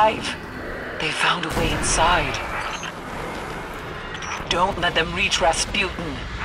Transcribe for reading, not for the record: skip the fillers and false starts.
alive. They found a way inside. Don't let them reach Rasputin.